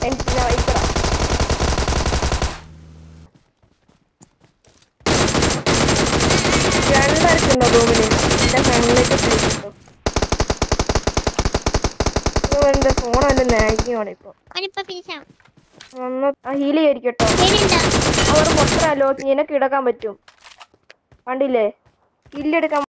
രണ്ടായിട്ടുണ്ടോ റൂമില് എന്റെ ഫ്രണ്ടിലേക്ക് പിടിച്ചിട്ടോ എന്റെ ഫോൺ എന്റെ നാഗിയാണ് ഇപ്പൊ ഹീൽ ചെയ്തിരിക്കട്ടോ അവർ മൊത്തമല്ലോ നിനക്ക് ഇടക്കാൻ പറ്റും കണ്ടില്ലേ കില്ലെടുക്കാൻ